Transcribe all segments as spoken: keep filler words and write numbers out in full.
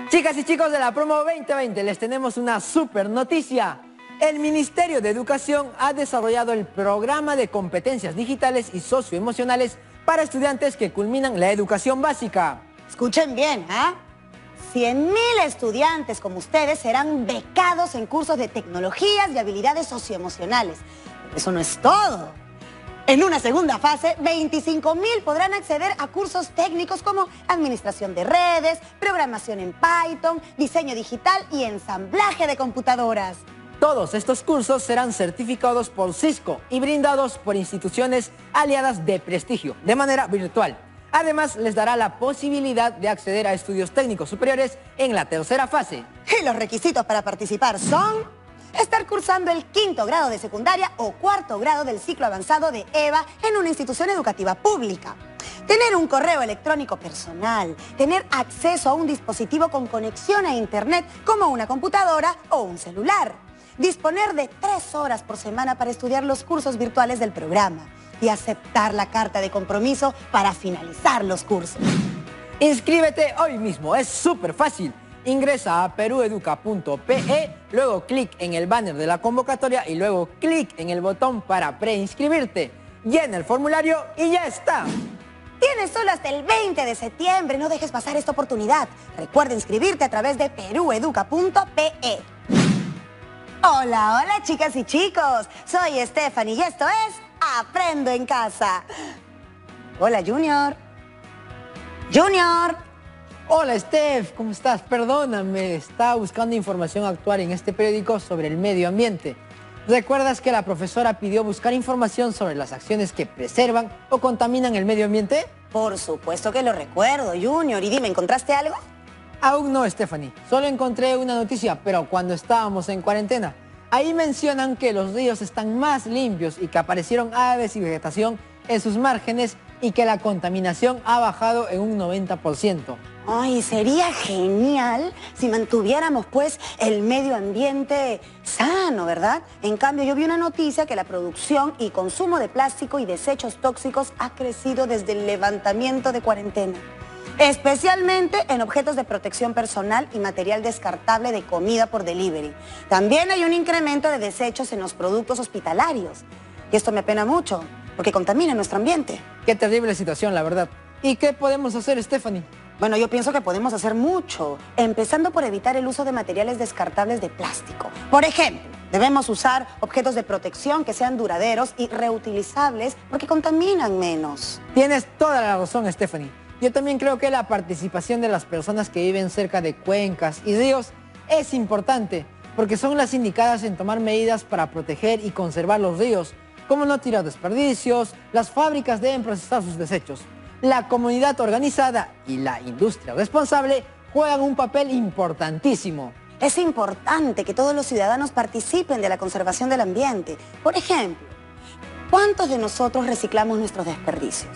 Chicas y chicos de la promo veinte veinte, les tenemos una super noticia. El Ministerio de Educación ha desarrollado el programa de competencias digitales y socioemocionales para estudiantes que culminan la educación básica. Escuchen bien, ¿ah? ¿eh? cien mil estudiantes como ustedes serán becados en cursos de tecnologías y habilidades socioemocionales. Pero eso no es todo. En una segunda fase, veinticinco mil podrán acceder a cursos técnicos como administración de redes, programación en Python, diseño digital y ensamblaje de computadoras. Todos estos cursos serán certificados por Cisco y brindados por instituciones aliadas de prestigio, de manera virtual. Además, les dará la posibilidad de acceder a estudios técnicos superiores en la tercera fase. Y los requisitos para participar son estar cursando el quinto grado de secundaria o cuarto grado del ciclo avanzado de EVA en una institución educativa pública, tener un correo electrónico personal, tener acceso a un dispositivo con conexión a internet como una computadora o un celular, disponer de tres horas por semana para estudiar los cursos virtuales del programa y aceptar la carta de compromiso para finalizar los cursos. Inscríbete hoy mismo, es súper fácil. Ingresa a perueduca punto pe, luego clic en el banner de la convocatoria y luego clic en el botón para preinscribirte. Llena el formulario y ya está. Tienes solo hasta el veinte de septiembre, no dejes pasar esta oportunidad. Recuerda inscribirte a través de perueduca punto pe. Hola, hola chicas y chicos, soy Stephanie y esto es Aprendo en Casa. Hola Junior. Junior. Hola Steph, ¿cómo estás? Perdóname, estaba buscando información actual en este periódico sobre el medio ambiente. ¿Recuerdas que la profesora pidió buscar información sobre las acciones que preservan o contaminan el medio ambiente? Por supuesto que lo recuerdo, Junior. Y dime, ¿encontraste algo? Aún no, Stephanie. Solo encontré una noticia, pero cuando estábamos en cuarentena. Ahí mencionan que los ríos están más limpios y que aparecieron aves y vegetación en sus márgenes y que la contaminación ha bajado en un noventa por ciento. Ay, sería genial si mantuviéramos, pues, el medio ambiente sano, ¿verdad? En cambio, yo vi una noticia que la producción y consumo de plástico y desechos tóxicos ha crecido desde el levantamiento de cuarentena, especialmente en objetos de protección personal y material descartable de comida por delivery. También hay un incremento de desechos en los productos hospitalarios. Y esto me apena mucho, porque contamina nuestro ambiente. Qué terrible situación, la verdad. ¿Y qué podemos hacer, Stephanie? Bueno, yo pienso que podemos hacer mucho, empezando por evitar el uso de materiales descartables de plástico. Por ejemplo, debemos usar objetos de protección que sean duraderos y reutilizables porque contaminan menos. Tienes toda la razón, Stephanie. Yo también creo que la participación de las personas que viven cerca de cuencas y ríos es importante, porque son las indicadas en tomar medidas para proteger y conservar los ríos, como no tirar desperdicios. Las fábricas deben procesar sus desechos. La comunidad organizada y la industria responsable juegan un papel importantísimo. Es importante que todos los ciudadanos participen de la conservación del ambiente. Por ejemplo, ¿cuántos de nosotros reciclamos nuestros desperdicios?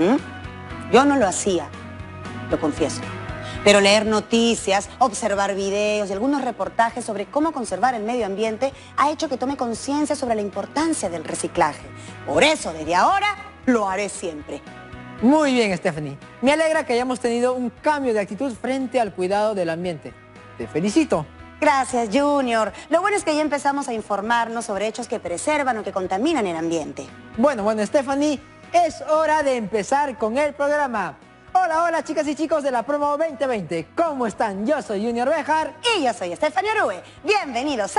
¿Mm? Yo no lo hacía, lo confieso. Pero leer noticias, observar videos y algunos reportajes sobre cómo conservar el medio ambiente ha hecho que tome conciencia sobre la importancia del reciclaje. Por eso, desde ahora, lo haré siempre. Muy bien, Stephanie. Me alegra que hayamos tenido un cambio de actitud frente al cuidado del ambiente. Te felicito. Gracias, Junior. Lo bueno es que ya empezamos a informarnos sobre hechos que preservan o que contaminan el ambiente. Bueno, bueno, Stephanie, es hora de empezar con el programa. Hola, hola, chicas y chicos de la promo veinte veinte. ¿Cómo están? Yo soy Junior Béjar. Y yo soy Stephanie Orue. Bienvenidos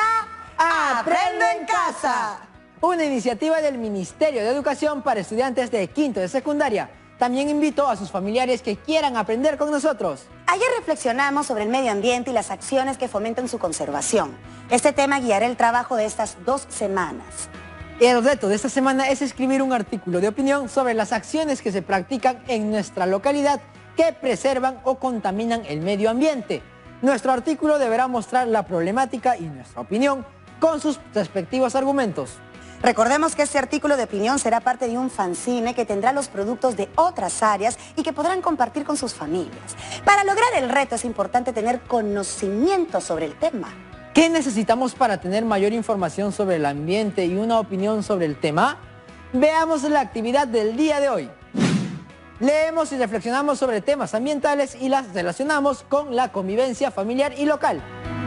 a Aprendo en Casa. Una iniciativa del Ministerio de Educación para estudiantes de quinto de secundaria. También invito a sus familiares que quieran aprender con nosotros. Ayer reflexionamos sobre el medio ambiente y las acciones que fomentan su conservación. Este tema guiará el trabajo de estas dos semanas. El reto de esta semana es escribir un artículo de opinión sobre las acciones que se practican en nuestra localidad que preservan o contaminan el medio ambiente. Nuestro artículo deberá mostrar la problemática y nuestra opinión con sus respectivos argumentos. Recordemos que este artículo de opinión será parte de un fanzine que tendrá los productos de otras áreas y que podrán compartir con sus familias. Para lograr el reto es importante tener conocimiento sobre el tema. ¿Qué necesitamos para tener mayor información sobre el ambiente y una opinión sobre el tema? Veamos la actividad del día de hoy. Leemos y reflexionamos sobre temas ambientales y las relacionamos con la convivencia familiar y local.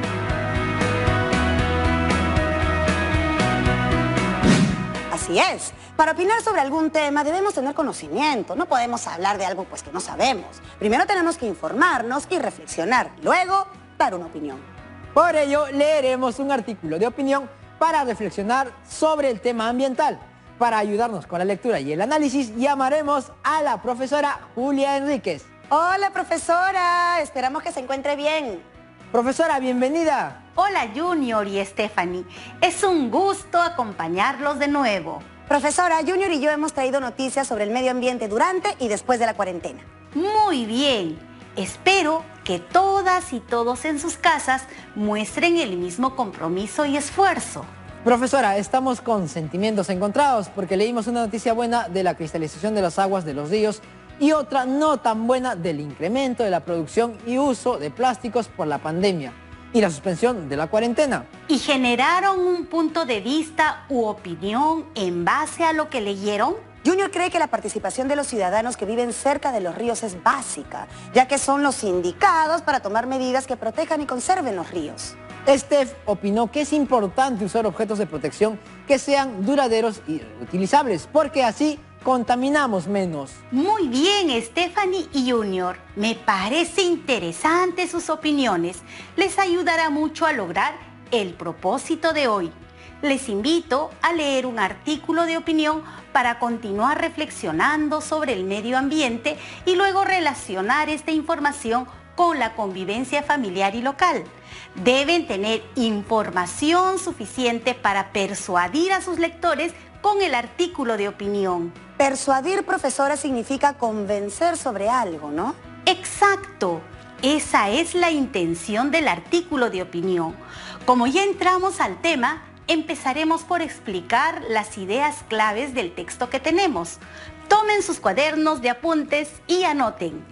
Así es. Para opinar sobre algún tema debemos tener conocimiento. No podemos hablar de algo pues que no sabemos. Primero tenemos que informarnos y reflexionar. Luego, dar una opinión. Por ello, leeremos un artículo de opinión para reflexionar sobre el tema ambiental. Para ayudarnos con la lectura y el análisis, llamaremos a la profesora Julia Enríquez. Hola, profesora. Esperamos que se encuentre bien. Profesora, bienvenida. Hola, Junior y Stephanie. Es un gusto acompañarlos de nuevo. Profesora, Junior y yo hemos traído noticias sobre el medio ambiente durante y después de la cuarentena. Muy bien. Espero que todas y todos en sus casas muestren el mismo compromiso y esfuerzo. Profesora, estamos con sentimientos encontrados porque leímos una noticia buena de la cristalización de las aguas de los ríos y otra no tan buena del incremento de la producción y uso de plásticos por la pandemia y la suspensión de la cuarentena. ¿Y generaron un punto de vista u opinión en base a lo que leyeron? Junior cree que la participación de los ciudadanos que viven cerca de los ríos es básica, ya que son los indicados para tomar medidas que protejan y conserven los ríos. Steph opinó que es importante usar objetos de protección que sean duraderos y reutilizables, porque así contaminamos menos. Muy bien, Stephanie y Junior. Me parece interesante sus opiniones. Les ayudará mucho a lograr el propósito de hoy. Les invito a leer un artículo de opinión para continuar reflexionando sobre el medio ambiente y luego relacionar esta información con la convivencia familiar y local. Deben tener información suficiente para persuadir a sus lectores con el artículo de opinión. Persuadir, profesora, significa convencer sobre algo, ¿no? Exacto. Esa es la intención del artículo de opinión. Como ya entramos al tema, empezaremos por explicar las ideas claves del texto que tenemos. Tomen sus cuadernos de apuntes y anoten.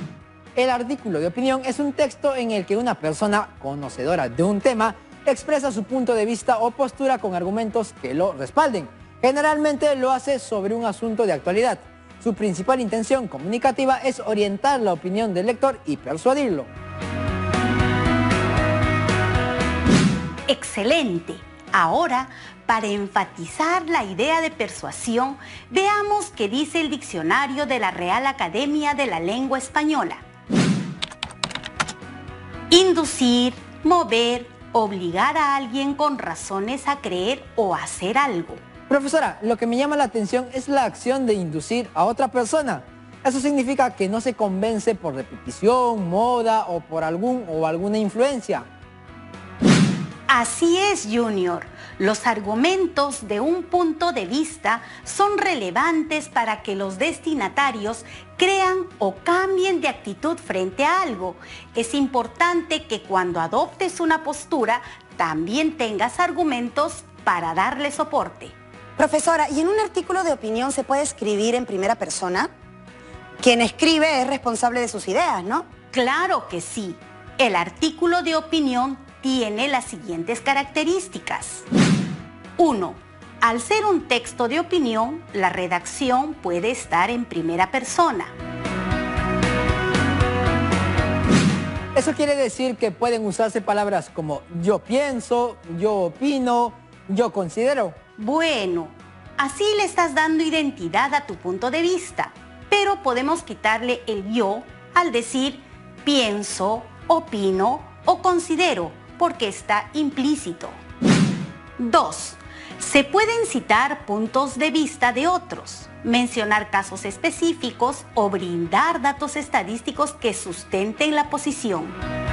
El artículo de opinión es un texto en el que una persona conocedora de un tema expresa su punto de vista o postura con argumentos que lo respalden. Generalmente lo hace sobre un asunto de actualidad. Su principal intención comunicativa es orientar la opinión del lector y persuadirlo. Excelente. Ahora, para enfatizar la idea de persuasión, veamos qué dice el diccionario de la Real Academia de la Lengua Española. Inducir, mover, obligar a alguien con razones a creer o hacer algo. Profesora, lo que me llama la atención es la acción de inducir a otra persona. Eso significa que no se convence por repetición, moda o por algún o alguna influencia. Así es, Junior. Los argumentos de un punto de vista son relevantes para que los destinatarios crean o cambien de actitud frente a algo. Es importante que cuando adoptes una postura, también tengas argumentos para darle soporte. Profesora, ¿y en un artículo de opinión se puede escribir en primera persona? Quien escribe es responsable de sus ideas, ¿no? Claro que sí. El artículo de opinión tiene las siguientes características. uno. Al ser un texto de opinión, la redacción puede estar en primera persona. Eso quiere decir que pueden usarse palabras como yo pienso, yo opino, yo considero. Bueno, así le estás dando identidad a tu punto de vista, pero podemos quitarle el yo al decir pienso, opino o considero, porque está implícito. dos. Se pueden citar puntos de vista de otros, mencionar casos específicos o brindar datos estadísticos que sustenten la posición.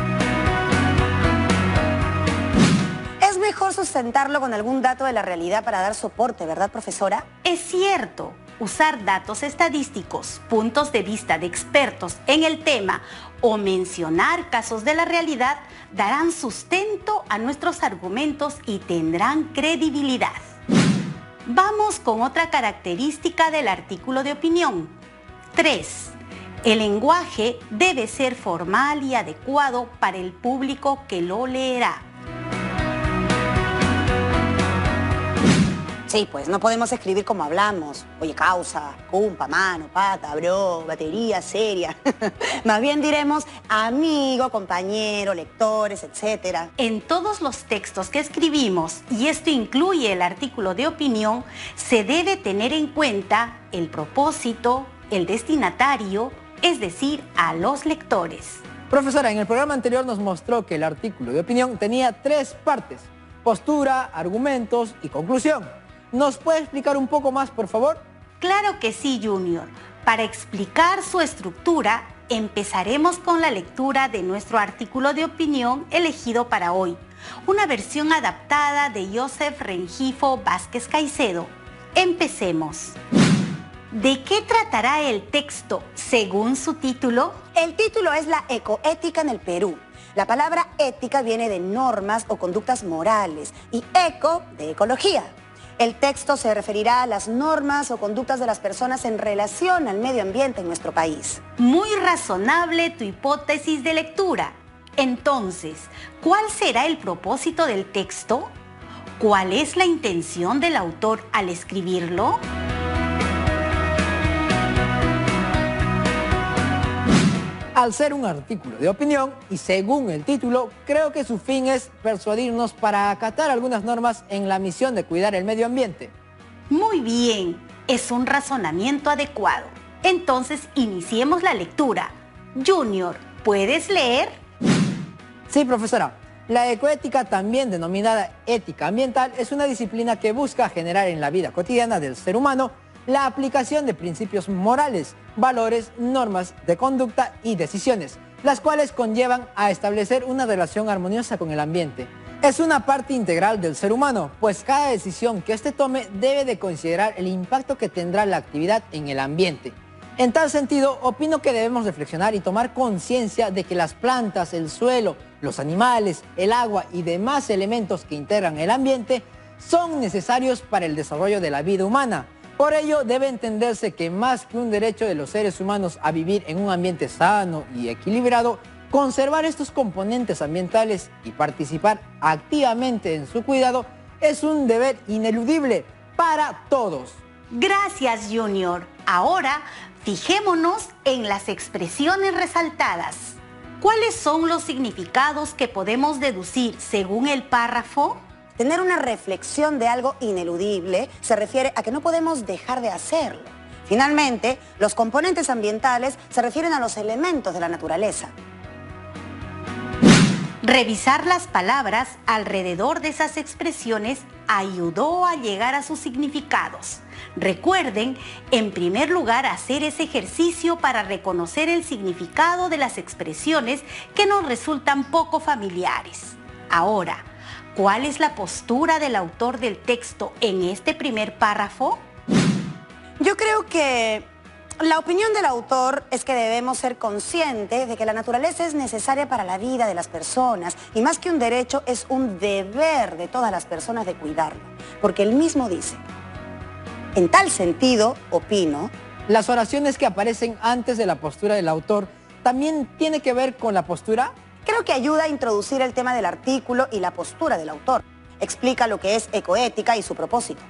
Es mejor sustentarlo con algún dato de la realidad para dar soporte, ¿verdad, profesora? Es cierto, usar datos estadísticos, puntos de vista de expertos en el tema o mencionar casos de la realidad darán sustento a nuestros argumentos y tendrán credibilidad. Vamos con otra característica del artículo de opinión. tres. El lenguaje debe ser formal y adecuado para el público que lo leerá. Sí, pues no podemos escribir como hablamos. Oye, causa, cumpa, mano, pata, bro, batería, seria. Más bien diremos amigo, compañero, lectores, etcétera. En todos los textos que escribimos, y esto incluye el artículo de opinión, se debe tener en cuenta el propósito, el destinatario, es decir, a los lectores. Profesora, en el programa anterior nos mostró que el artículo de opinión tenía tres partes: postura, argumentos y conclusión. ¿Nos puede explicar un poco más, por favor? Claro que sí, Junior. Para explicar su estructura, empezaremos con la lectura de nuestro artículo de opinión elegido para hoy, una versión adaptada de Joseph Rengifo Vázquez Caicedo. Empecemos. ¿De qué tratará el texto según su título? El título es la ecoética en el Perú. La palabra ética viene de normas o conductas morales y eco de ecología. El texto se referirá a las normas o conductas de las personas en relación al medio ambiente en nuestro país. Muy razonable tu hipótesis de lectura. Entonces, ¿cuál será el propósito del texto? ¿Cuál es la intención del autor al escribirlo? Al ser un artículo de opinión y según el título, creo que su fin es persuadirnos para acatar algunas normas en la misión de cuidar el medio ambiente. Muy bien, es un razonamiento adecuado. Entonces, iniciemos la lectura. Junior, ¿puedes leer? Sí, profesora. La ecoética, también denominada ética ambiental, es una disciplina que busca generar en la vida cotidiana del ser humano la aplicación de principios morales, valores, normas de conducta y decisiones, las cuales conllevan a establecer una relación armoniosa con el ambiente. Es una parte integral del ser humano, pues cada decisión que éste tome debe de considerar el impacto que tendrá la actividad en el ambiente. En tal sentido, opino que debemos reflexionar y tomar conciencia de que las plantas, el suelo, los animales, el agua y demás elementos que integran el ambiente son necesarios para el desarrollo de la vida humana. Por ello, debe entenderse que más que un derecho de los seres humanos a vivir en un ambiente sano y equilibrado, conservar estos componentes ambientales y participar activamente en su cuidado es un deber ineludible para todos. Gracias, Junior. Ahora, fijémonos en las expresiones resaltadas. ¿Cuáles son los significados que podemos deducir según el párrafo? Tener una reflexión de algo ineludible se refiere a que no podemos dejar de hacerlo. Finalmente, los componentes ambientales se refieren a los elementos de la naturaleza. Revisar las palabras alrededor de esas expresiones ayudó a llegar a sus significados. Recuerden, en primer lugar, hacer ese ejercicio para reconocer el significado de las expresiones que nos resultan poco familiares. Ahora, ¿cuál es la postura del autor del texto en este primer párrafo? Yo creo que la opinión del autor es que debemos ser conscientes de que la naturaleza es necesaria para la vida de las personas y más que un derecho es un deber de todas las personas de cuidarlo, porque él mismo dice, en tal sentido, opino. Las oraciones que aparecen antes de la postura del autor también tiene que ver con la postura. Creo que ayuda a introducir el tema del artículo y la postura del autor. Explica lo que es ecoética y su propósito.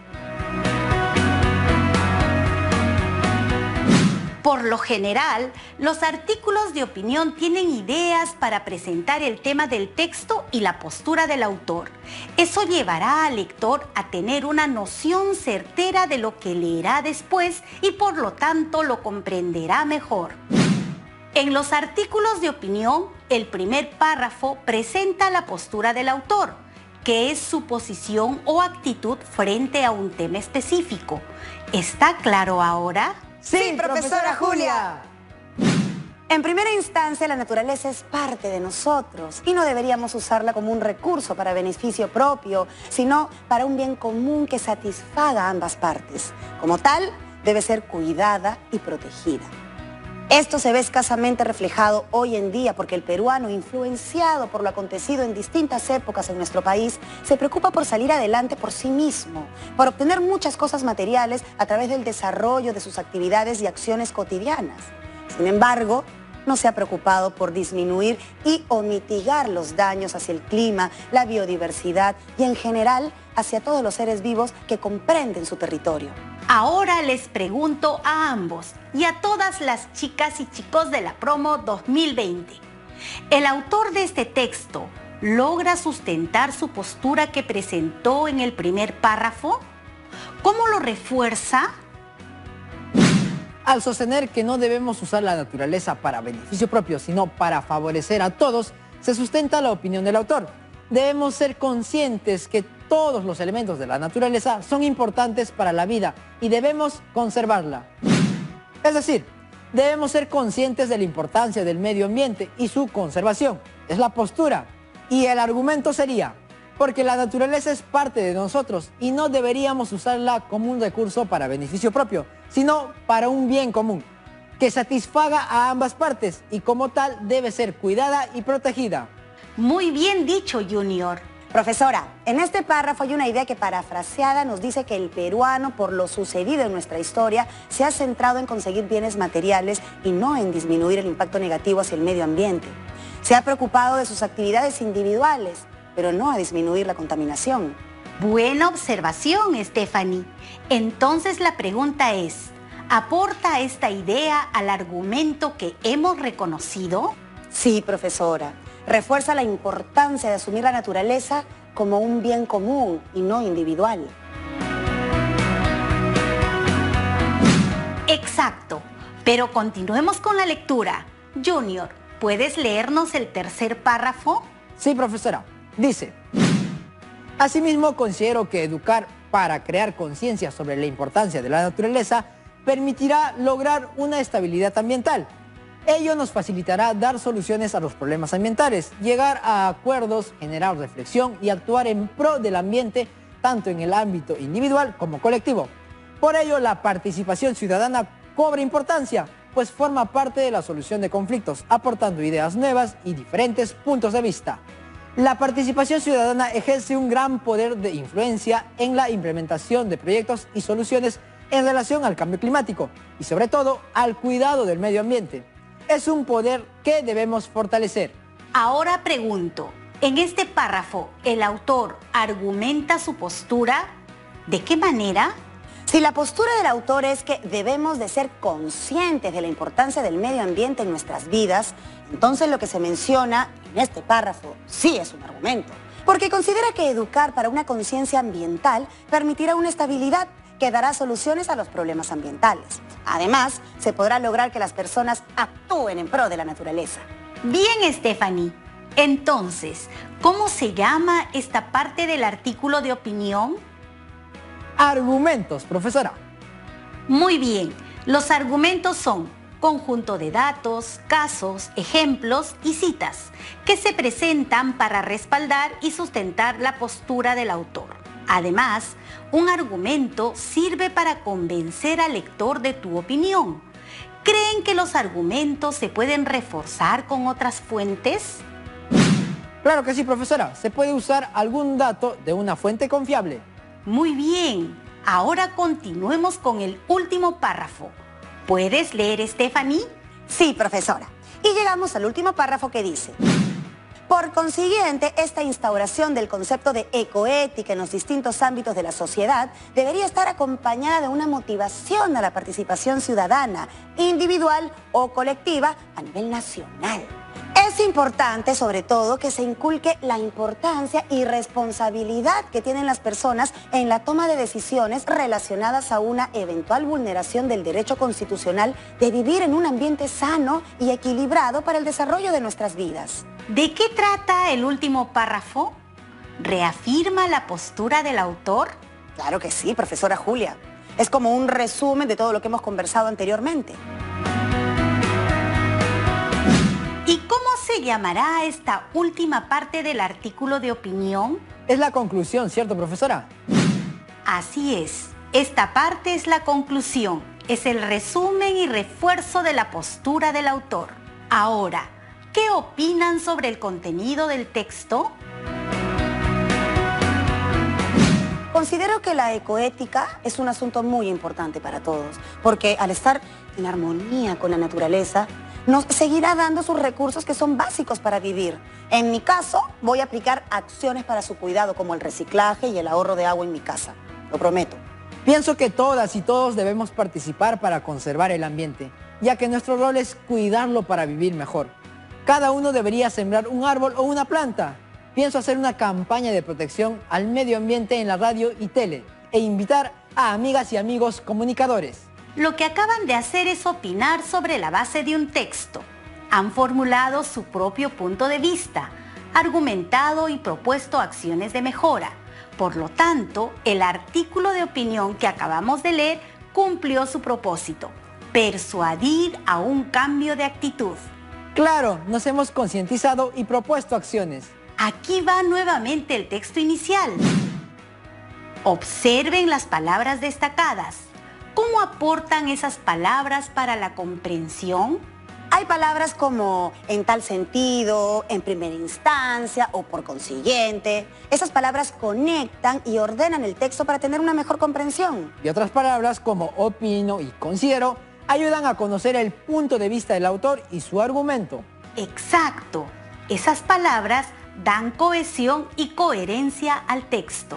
Por lo general, los artículos de opinión tienen ideas para presentar el tema del texto y la postura del autor. Eso llevará al lector a tener una noción certera de lo que leerá después y por lo tanto lo comprenderá mejor. En los artículos de opinión, el primer párrafo presenta la postura del autor, que es su posición o actitud frente a un tema específico. ¿Está claro ahora? Sí, profesora Julia. En primera instancia, la naturaleza es parte de nosotros y no deberíamos usarla como un recurso para beneficio propio, sino para un bien común que satisfaga a ambas partes. Como tal, debe ser cuidada y protegida. Esto se ve escasamente reflejado hoy en día porque el peruano, influenciado por lo acontecido en distintas épocas en nuestro país, se preocupa por salir adelante por sí mismo, por obtener muchas cosas materiales a través del desarrollo de sus actividades y acciones cotidianas. Sin embargo, no se ha preocupado por disminuir y o mitigar los daños hacia el clima, la biodiversidad y en general hacia todos los seres vivos que comprenden su territorio. Ahora les pregunto a ambos y a todas las chicas y chicos de la promo dos mil veinte. ¿El autor de este texto logra sustentar su postura que presentó en el primer párrafo? ¿Cómo lo refuerza? Al sostener que no debemos usar la naturaleza para beneficio propio, sino para favorecer a todos, se sustenta la opinión del autor. Debemos ser conscientes que todos los elementos de la naturaleza son importantes para la vida y debemos conservarla. Es decir, debemos ser conscientes de la importancia del medio ambiente y su conservación. Es la postura. Y el argumento sería, porque la naturaleza es parte de nosotros y no deberíamos usarla como un recurso para beneficio propio, sino para un bien común, que satisfaga a ambas partes y como tal debe ser cuidada y protegida. Muy bien dicho, Junior. Profesora, en este párrafo hay una idea que parafraseada nos dice que el peruano, por lo sucedido en nuestra historia, se ha centrado en conseguir bienes materiales y no en disminuir el impacto negativo hacia el medio ambiente. Se ha preocupado de sus actividades individuales, pero no a disminuir la contaminación. Buena observación, Stephanie. Entonces la pregunta es, ¿aporta esta idea al argumento que hemos reconocido? Sí, profesora. Refuerza la importancia de asumir la naturaleza como un bien común y no individual. Exacto, pero continuemos con la lectura. Junior, ¿puedes leernos el tercer párrafo? Sí, profesora. Dice, asimismo considero que educar para crear conciencia sobre la importancia de la naturaleza permitirá lograr una estabilidad ambiental. Ello nos facilitará dar soluciones a los problemas ambientales, llegar a acuerdos, generar reflexión y actuar en pro del ambiente tanto en el ámbito individual como colectivo. Por ello, la participación ciudadana cobra importancia, pues forma parte de la solución de conflictos, aportando ideas nuevas y diferentes puntos de vista. La participación ciudadana ejerce un gran poder de influencia en la implementación de proyectos y soluciones en relación al cambio climático y sobre todo al cuidado del medio ambiente. Es un poder que debemos fortalecer. Ahora pregunto, en este párrafo, ¿el autor argumenta su postura? ¿De qué manera? Si la postura del autor es que debemos de ser conscientes de la importancia del medio ambiente en nuestras vidas, entonces lo que se menciona en este párrafo sí es un argumento. Porque considera que educar para una conciencia ambiental permitirá una estabilidad que dará soluciones a los problemas ambientales. Además, se podrá lograr que las personas actúen en pro de la naturaleza. Bien, Stephanie. Entonces, ¿cómo se llama esta parte del artículo de opinión? Argumentos, profesora. Muy bien. Los argumentos son conjunto de datos, casos, ejemplos y citas que se presentan para respaldar y sustentar la postura del autor. Además, un argumento sirve para convencer al lector de tu opinión. ¿Creen que los argumentos se pueden reforzar con otras fuentes? Claro que sí, profesora. Se puede usar algún dato de una fuente confiable. Muy bien. Ahora continuemos con el último párrafo. ¿Puedes leer, Stephanie? Sí, profesora. Y llegamos al último párrafo que dice: por consiguiente, esta instauración del concepto de ecoética en los distintos ámbitos de la sociedad debería estar acompañada de una motivación a la participación ciudadana, individual o colectiva a nivel nacional. Es importante, sobre todo, que se inculque la importancia y responsabilidad que tienen las personas en la toma de decisiones relacionadas a una eventual vulneración del derecho constitucional de vivir en un ambiente sano y equilibrado para el desarrollo de nuestras vidas. ¿De qué trata el último párrafo? ¿Reafirma la postura del autor? Claro que sí, profesora Julia. Es como un resumen de todo lo que hemos conversado anteriormente. ¿Y cómo se llamará esta última parte del artículo de opinión? Es la conclusión, ¿cierto, profesora? Así es. Esta parte es la conclusión. Es el resumen y refuerzo de la postura del autor. Ahora, ¿qué opinan sobre el contenido del texto? Considero que la ecoética es un asunto muy importante para todos, porque al estar en armonía con la naturaleza, nos seguirá dando sus recursos que son básicos para vivir. En mi caso, voy a aplicar acciones para su cuidado, como el reciclaje y el ahorro de agua en mi casa. Lo prometo. Pienso que todas y todos debemos participar para conservar el ambiente, ya que nuestro rol es cuidarlo para vivir mejor. Cada uno debería sembrar un árbol o una planta. Pienso hacer una campaña de protección al medio ambiente en la radio y tele e invitar a amigas y amigos comunicadores. Lo que acaban de hacer es opinar sobre la base de un texto. Han formulado su propio punto de vista, argumentado y propuesto acciones de mejora. Por lo tanto, el artículo de opinión que acabamos de leer cumplió su propósito: persuadir a un cambio de actitud. Claro, nos hemos concientizado y propuesto acciones. Aquí va nuevamente el texto inicial. Observen las palabras destacadas. ¿Cómo aportan esas palabras para la comprensión? Hay palabras como en tal sentido, en primera instancia o por consiguiente. Esas palabras conectan y ordenan el texto para tener una mejor comprensión. Y otras palabras como opino y considero ayudan a conocer el punto de vista del autor y su argumento. Exacto. Esas palabras dan cohesión y coherencia al texto.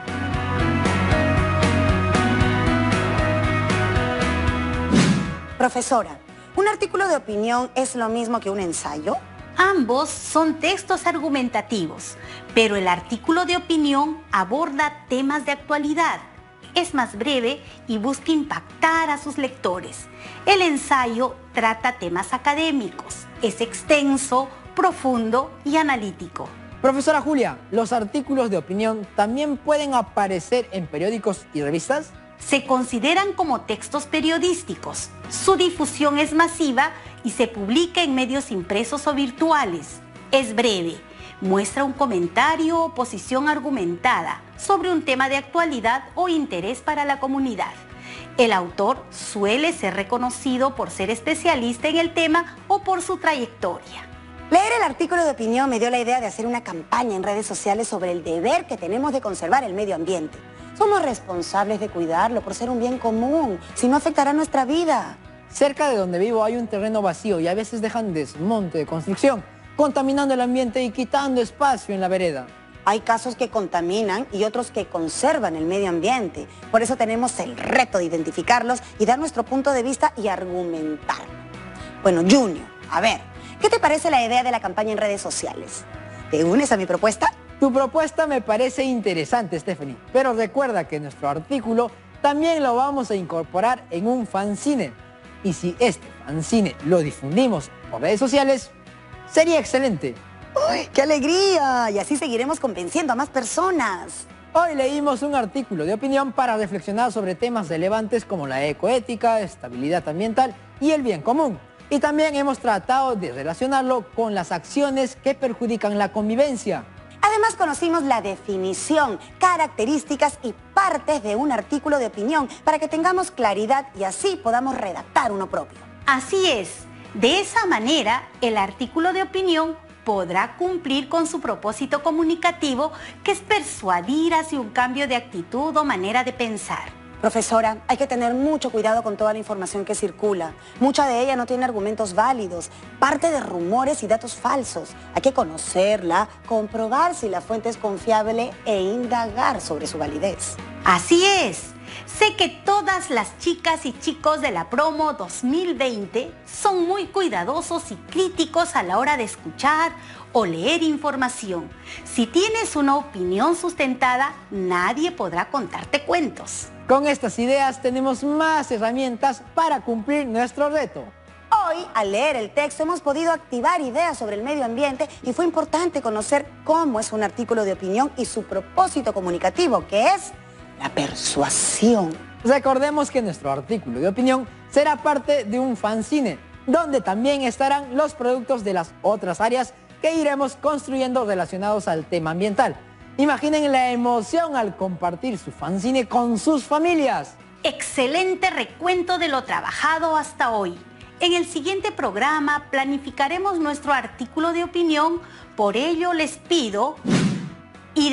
Profesora, ¿un artículo de opinión es lo mismo que un ensayo? Ambos son textos argumentativos, pero el artículo de opinión aborda temas de actualidad. Es más breve y busca impactar a sus lectores. El ensayo trata temas académicos. Es extenso, profundo y analítico. Profesora Julia, ¿los artículos de opinión también pueden aparecer en periódicos y revistas? Se consideran como textos periodísticos. Su difusión es masiva y se publica en medios impresos o virtuales. Es breve, muestra un comentario o posición argumentada sobre un tema de actualidad o interés para la comunidad. El autor suele ser reconocido por ser especialista en el tema o por su trayectoria. Leer el artículo de opinión me dio la idea de hacer una campaña en redes sociales sobre el deber que tenemos de conservar el medio ambiente. Somos responsables de cuidarlo por ser un bien común, si no afectará nuestra vida. Cerca de donde vivo hay un terreno vacío y a veces dejan desmonte de construcción, contaminando el ambiente y quitando espacio en la vereda. Hay casos que contaminan y otros que conservan el medio ambiente. Por eso tenemos el reto de identificarlos y dar nuestro punto de vista y argumentarlo. Bueno, Junior, a ver, ¿qué te parece la idea de la campaña en redes sociales? ¿Te unes a mi propuesta? Tu propuesta me parece interesante, Stephanie, pero recuerda que nuestro artículo también lo vamos a incorporar en un fanzine. Y si este fanzine lo difundimos por redes sociales, sería excelente. ¡Uy, qué alegría! Y así seguiremos convenciendo a más personas. Hoy leímos un artículo de opinión para reflexionar sobre temas relevantes como la ecoética, estabilidad ambiental y el bien común. Y también hemos tratado de relacionarlo con las acciones que perjudican la convivencia. Además conocimos la definición, características y partes de un artículo de opinión para que tengamos claridad y así podamos redactar uno propio. Así es. De esa manera, el artículo de opinión podrá cumplir con su propósito comunicativo, que es persuadir hacia un cambio de actitud o manera de pensar. Profesora, hay que tener mucho cuidado con toda la información que circula. Mucha de ella no tiene argumentos válidos, parte de rumores y datos falsos. Hay que conocerla, comprobar si la fuente es confiable e indagar sobre su validez. Así es. Sé que todas las chicas y chicos de la promo dos mil veinte son muy cuidadosos y críticos a la hora de escuchar o leer información. Si tienes una opinión sustentada, nadie podrá contarte cuentos. Con estas ideas tenemos más herramientas para cumplir nuestro reto. Hoy, al leer el texto, hemos podido activar ideas sobre el medio ambiente y fue importante conocer cómo es un artículo de opinión y su propósito comunicativo, que es la persuasión. Recordemos que nuestro artículo de opinión será parte de un fanzine, donde también estarán los productos de las otras áreas que iremos construyendo relacionados al tema ambiental. Imaginen la emoción al compartir su fanzine con sus familias. Excelente recuento de lo trabajado hasta hoy. En el siguiente programa planificaremos nuestro artículo de opinión, por ello les pido: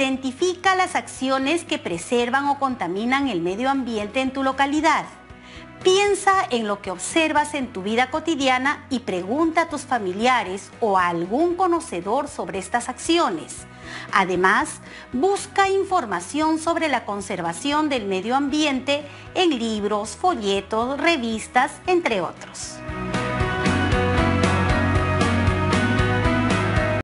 identifica las acciones que preservan o contaminan el medio ambiente en tu localidad. Piensa en lo que observas en tu vida cotidiana y pregunta a tus familiares o a algún conocedor sobre estas acciones. Además, busca información sobre la conservación del medio ambiente en libros, folletos, revistas, entre otros.